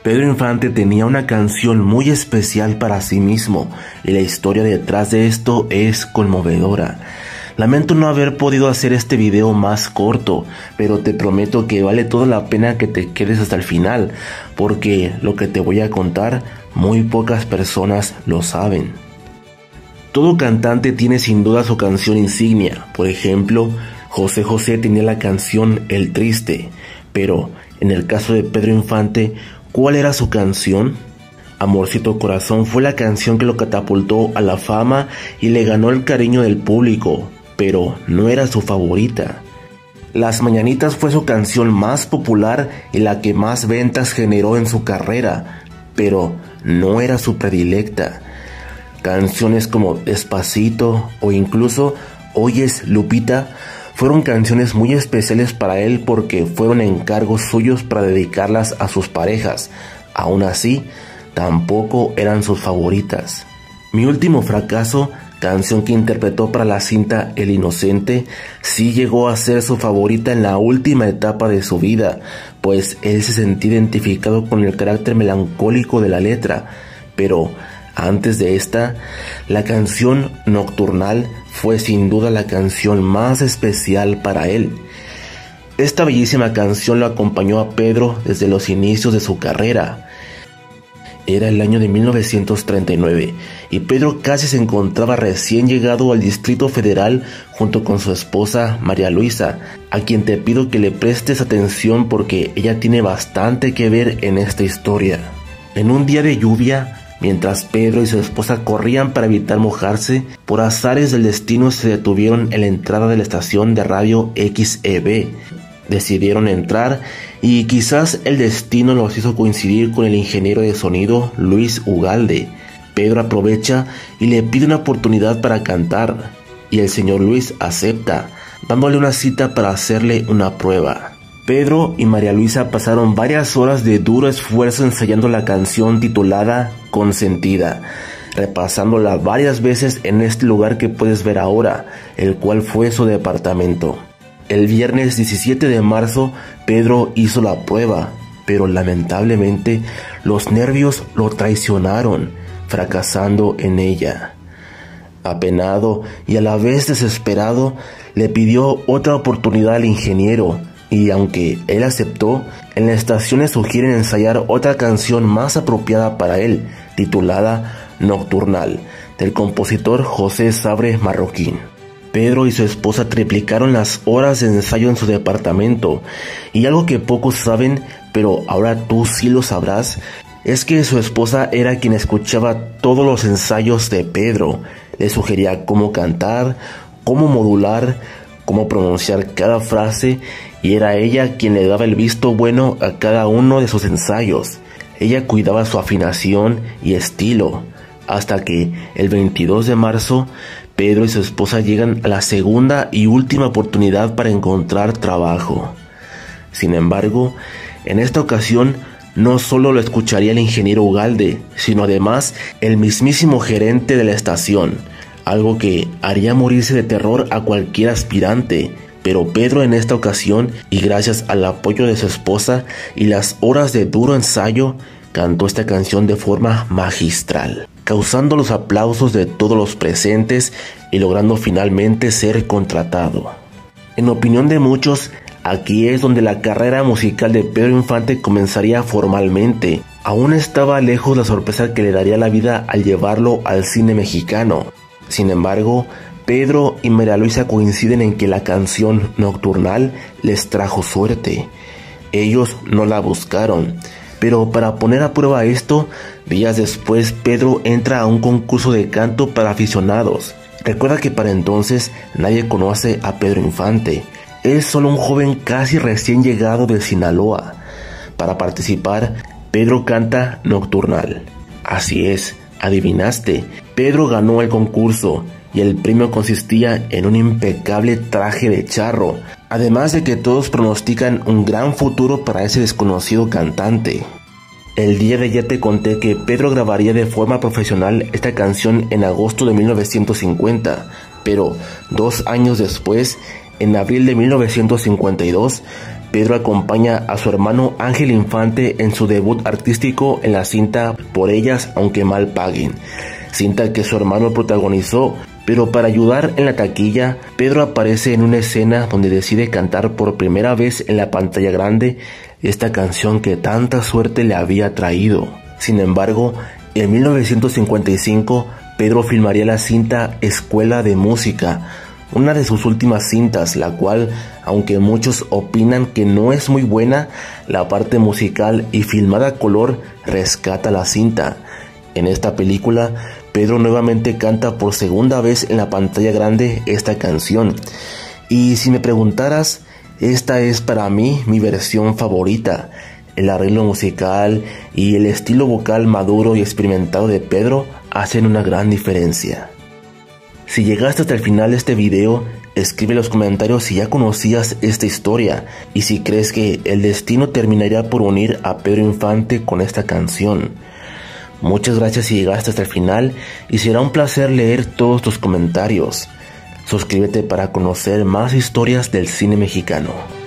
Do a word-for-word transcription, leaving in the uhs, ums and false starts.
Pedro Infante tenía una canción muy especial para sí mismo y la historia detrás de esto es conmovedora. Lamento no haber podido hacer este video más corto, pero te prometo que vale toda la pena que te quedes hasta el final, porque lo que te voy a contar muy pocas personas lo saben. Todo cantante tiene sin duda su canción insignia. Por ejemplo, José José tenía la canción El Triste, pero en el caso de Pedro Infante, ¿cuál era su canción? Amorcito Corazón fue la canción que lo catapultó a la fama y le ganó el cariño del público, pero no era su favorita. Las Mañanitas fue su canción más popular y la que más ventas generó en su carrera, pero no era su predilecta. Canciones como Despacito o incluso Oyes Lupita fueron canciones muy especiales para él porque fueron encargos suyos para dedicarlas a sus parejas. Aún así, tampoco eran sus favoritas. Mi último fracaso, canción que interpretó para la cinta El Inocente, sí llegó a ser su favorita en la última etapa de su vida, pues él se sentía identificado con el carácter melancólico de la letra, pero antes de esta, la canción Nocturnal fue sin duda la canción más especial para él. Esta bellísima canción lo acompañó a Pedro desde los inicios de su carrera. Era el año de mil novecientos treinta y nueve y Pedro casi se encontraba recién llegado al Distrito Federal junto con su esposa María Luisa, a quien te pido que le prestes atención porque ella tiene bastante que ver en esta historia. En un día de lluvia, mientras Pedro y su esposa corrían para evitar mojarse, por azares del destino se detuvieron en la entrada de la estación de radio X E B. Decidieron entrar y quizás el destino los hizo coincidir con el ingeniero de sonido Luis Ugalde. Pedro aprovecha y le pide una oportunidad para cantar, y el señor Luis acepta, dándole una cita para hacerle una prueba. Pedro y María Luisa pasaron varias horas de duro esfuerzo ensayando la canción titulada Consentida, repasándola varias veces en este lugar que puedes ver ahora, el cual fue su departamento. El viernes diecisiete de marzo, Pedro hizo la prueba, pero lamentablemente los nervios lo traicionaron, fracasando en ella. Apenado y a la vez desesperado, le pidió otra oportunidad al ingeniero, y aunque él aceptó, en la estación le sugieren ensayar otra canción más apropiada para él, titulada Nocturnal, del compositor José Sabre Marroquín. Pedro y su esposa triplicaron las horas de ensayo en su departamento, y algo que pocos saben, pero ahora tú sí lo sabrás, es que su esposa era quien escuchaba todos los ensayos de Pedro. Le sugería cómo cantar, cómo modular, cómo pronunciar cada frase, y era ella quien le daba el visto bueno a cada uno de sus ensayos. Ella cuidaba su afinación y estilo, hasta que el veintidós de marzo, Pedro y su esposa llegan a la segunda y última oportunidad para encontrar trabajo. Sin embargo, en esta ocasión no solo lo escucharía el ingeniero Ugalde, sino además el mismísimo gerente de la estación, algo que haría morirse de terror a cualquier aspirante. Pero Pedro en esta ocasión, y gracias al apoyo de su esposa y las horas de duro ensayo, cantó esta canción de forma magistral, causando los aplausos de todos los presentes y logrando finalmente ser contratado. En opinión de muchos, aquí es donde la carrera musical de Pedro Infante comenzaría formalmente. Aún estaba lejos la sorpresa que le daría la vida al llevarlo al cine mexicano. Sin embargo, Pedro y María Luisa coinciden en que la canción Nocturnal les trajo suerte. Ellos no la buscaron, pero para poner a prueba esto, días después Pedro entra a un concurso de canto para aficionados. Recuerda que para entonces nadie conoce a Pedro Infante. Es solo un joven casi recién llegado de Sinaloa. Para participar, Pedro canta Nocturnal. Así es, adivinaste, Pedro ganó el concurso y el premio consistía en un impecable traje de charro, además de que todos pronostican un gran futuro para ese desconocido cantante. El día de ayer te conté que Pedro grabaría de forma profesional esta canción en agosto de mil novecientos cincuenta, pero dos años después, en abril de mil novecientos cincuenta y dos, Pedro acompaña a su hermano Ángel Infante en su debut artístico en la cinta Por ellas aunque mal paguen, cinta que su hermano protagonizó, pero para ayudar en la taquilla, Pedro aparece en una escena donde decide cantar por primera vez en la pantalla grande esta canción que tanta suerte le había traído. Sin embargo, en mil novecientos cincuenta y cinco, Pedro filmaría la cinta Escuela de Música, una de sus últimas cintas, la cual, aunque muchos opinan que no es muy buena, la parte musical y filmada a color rescata la cinta. En esta película, Pedro nuevamente canta por segunda vez en la pantalla grande esta canción. Y si me preguntaras, esta es para mí mi versión favorita. El arreglo musical y el estilo vocal maduro y experimentado de Pedro hacen una gran diferencia. Si llegaste hasta el final de este video, escribe en los comentarios si ya conocías esta historia y si crees que el destino terminaría por unir a Pedro Infante con esta canción. Muchas gracias si llegaste hasta el final y será un placer leer todos tus comentarios. Suscríbete para conocer más historias del cine mexicano.